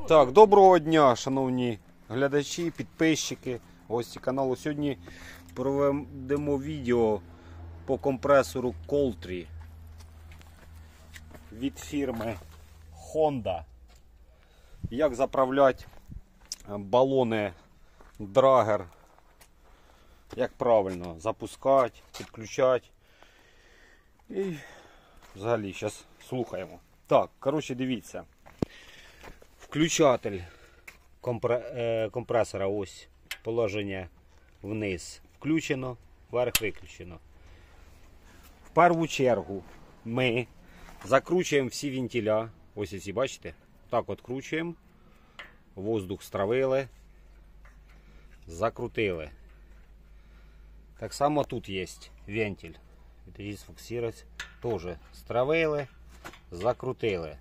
Так, доброго дня, шановні глядачі, підписчики, гості каналу. Сьогодні проведемо відео по компресору Coltri від фірми Honda. Як заправляти балони Драгер, як правильно запускати, підключати. І взагалі зараз слухаємо. Так, коротше, дивіться. Включатель компресора, ось положення вниз включено, вверх виключено. В першу чергу ми закручуємо всі вентиля, ось ці, бачите, так от кручуємо, воздух стравили, закрутили. Так само тут є вентиль, сфоксировать, теж стравили, закрутили.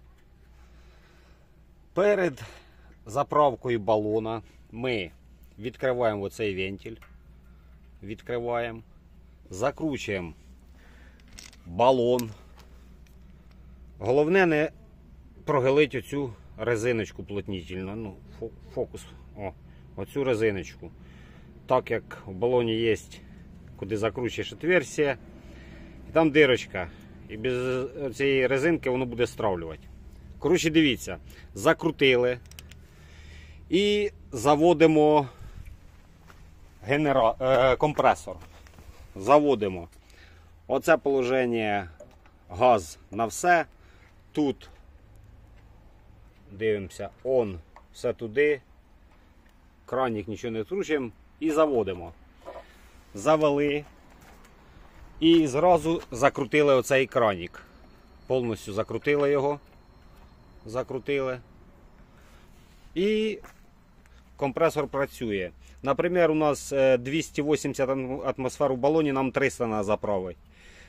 Перед заправкою балона ми відкриваємо оцей вентиль, відкриваємо, закручуємо балон. Головне не прогилити оцю резиночку плотнительну, ну, фокус, оцю резиночку. Так як в балоні є, куди закручуєш отверстие, і там дирочка, і без цієї резинки воно буде стравлювати. Коротше, дивіться, закрутили і заводимо компресор. Заводимо. Оце положення, газ на все. Тут дивимося, все туди. Кранник нічого не втручуємо і заводимо. Завели і зразу закрутили оцей кранник. Повністю закрутили його. Закрутили. І компресор працює. Наприклад, у нас 280 атмосфер у балоні, нам 300 на заправити.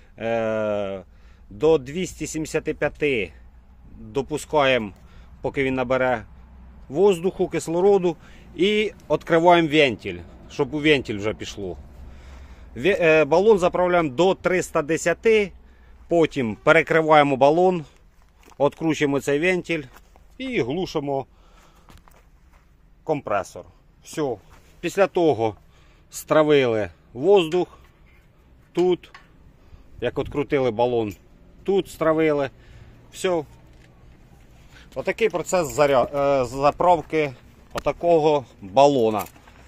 До 275 допускаємо, поки він набере воздуху, кислороду, і відкриваємо вентиль, щоб у вентиль вже пішло. Балон заправляємо до 310, потім перекриваємо балон, відкручуємо цей вентиль і глушимо компресор. Все. Після того стравили воздух тут, як відкрутили балон, тут стравили. Все. Отакий процес заправки отакого балона.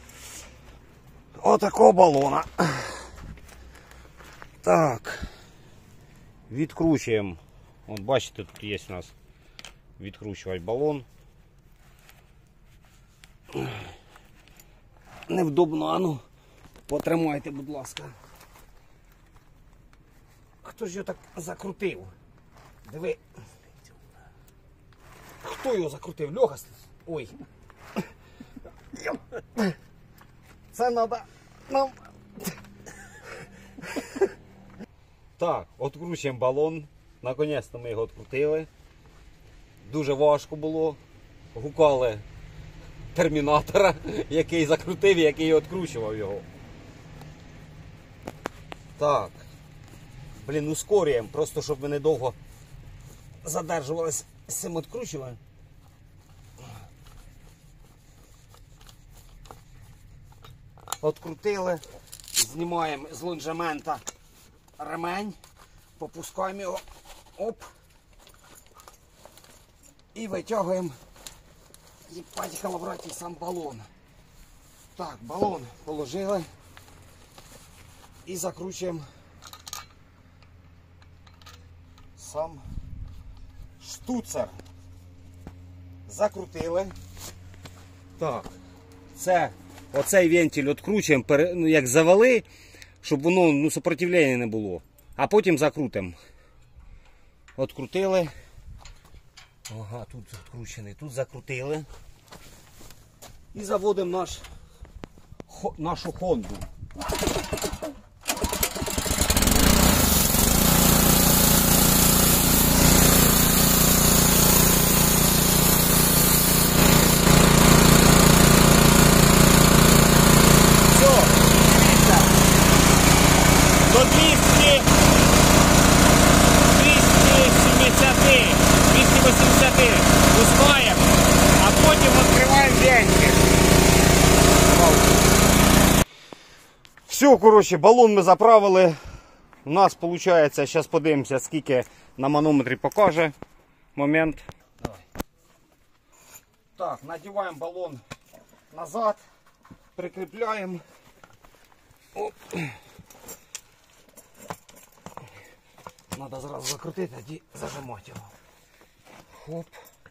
Отакого балона. Так. Відкручуємо. От бачите, тут є у нас відкручувач балон. Невдобно, а ну, потримайте, будь ласка. Хто ж його так закрутив? Диви. Хто його закрутив? Льоха? Ой. Це треба нам. Так, відкручуємо балон. Наконець-то ми його відкрутили. Дуже важко було. Гукали термінатора, який закрутив і який відкручував його. Так. Блін, ускорюємо, просто щоб ми недовго задержувалися з цим відкручуванням. Відкрутили, знімаємо з лонжемента ремень, попускаємо його, оп, і витягуємо, їбать, халабраті, сам балон. Так, балон положили і закручуємо сам штуцер. Закрутили. Так, оцей вентиль відкручуємо, як завели, щоб воно супротивлення не було. А потім закрутимо. Открутили. Ага, тут відкручений, тут закрутили. І заводимо нашу Хонду. До 270 пускаємо, а потім Все, коротше, балон ми заправили. У нас виходить, зараз подивимося, скільки на манометрі покаже момент. Давай. Так, надіваємо балон назад, прикріпляємо. Оп. Надо зразу закрутити, тоді зажимати його. Хоп.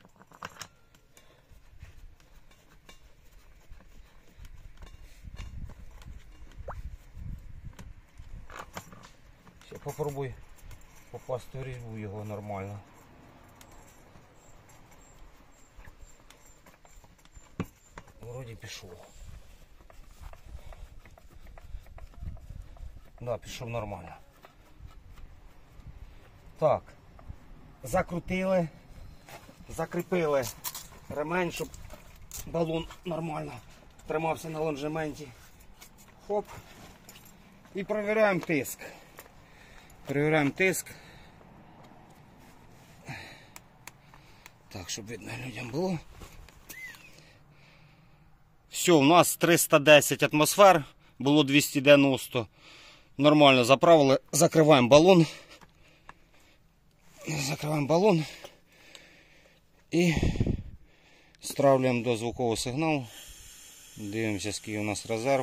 Ще попробуй попасти в різьбу його нормально. Вроді пішов. Да, пішов нормально. Так, закрутили, закріпили ремень, щоб балон нормально тримався на лонжементі. Хоп. І перевіряємо тиск. Перевіряємо тиск. Так, щоб видно людям було. Все, у нас 310 атмосфер, було 290. Нормально заправили, закриваємо балон. Закриваємо балон і стравлюємо до звукового сигналу. Дивимося, скільки у нас резерв.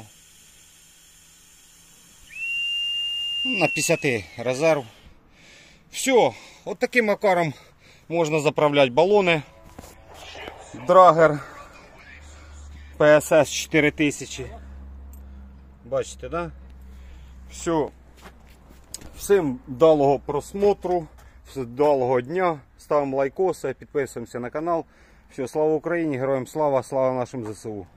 На 50 резерв. Все, от таким макаром можна заправляти балони. Драгер PSS 4000. Бачите, да? Все. Всім вдалого просмотру, вдалого дня. Ставимо лайкоси, підписуємося на канал. Все, слава Україні, героям слава, слава нашим ЗСУ.